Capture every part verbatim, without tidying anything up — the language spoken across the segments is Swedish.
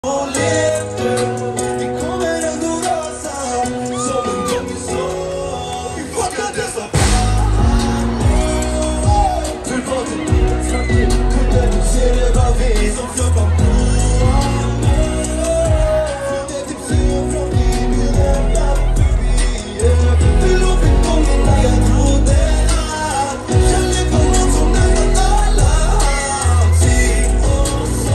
Och lev du, vi kommer ändå rasa som en gång i såg. Vi fuckar dessa fan. Hur var det livet framtid? Kunde du se det var vi som flöt om bron? Kunde typ se en framtid, vi lämnar förbi. Förlåt mig gången när jag trodde att kärlek var något som nästan alla alltid och så.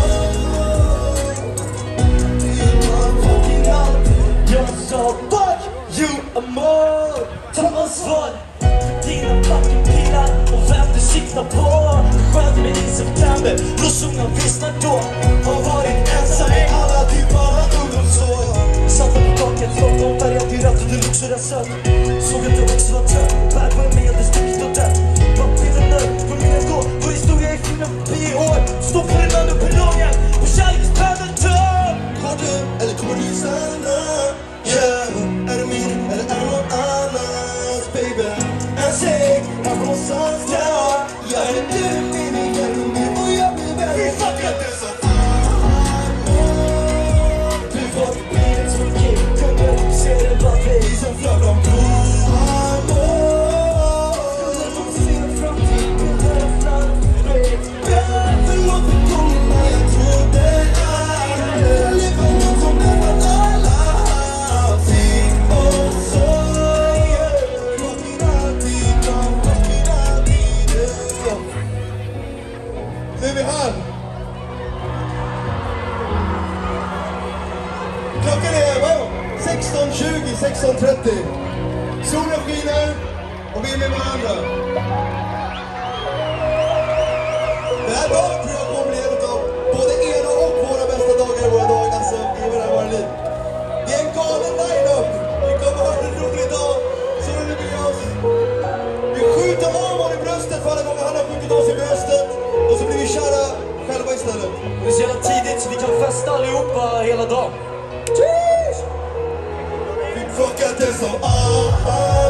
Jag sa fuck you amor. Ta ansvar för dina fucking pilar och vem du siktar på. Sköt mig i september, blåsungan vissnar då. Har varit ensam i alla typer av ungdomsår. Satt på taket, flott om färgat i rött och du luxor är söt. Såg att du också var trött, bär på en med det stickigt och dött. Vad blir det nu? För min gå, vår historia är filmen förbi i år. Stå på den andra perrongen och kärlekspendeln dör. Har du eller kommer du stanna? Yeah, är du min eller är du någon annans baby? En seg, här någonstans, ja. Jag är du, baby, jag är med och jag blir vän. Vi fuckar dessa fan. Du var till bilen som gick, kunde du se det var vi som flög om bron. Skulle de se en framtid, kunde de fram mig. Förlåt mig gången när jag trodde att kärlek var något som nästan alla alltid och så. Låt min alltid kom, låt min alltid dö. Nu är vi här. Klockan är vad? sexton tjugo, sexton trettio. Solen skiner och vi är med varandra. Det här dagen tror jag kommer bli en av både era och våra bästa dagar i våra dagar, alltså i våra, våra liv. Det är en galen line-up. Vi kommer ha en rolig dag. Så är det med oss. Vi skjuter Amon i bröstet för alla gånger han har skjutit oss i bröstet. Och så blir vi kära själva istället. Det är så jävla tidigt så vi kan festa allihopa hela dagen. Vi fuckar det som ah, ah.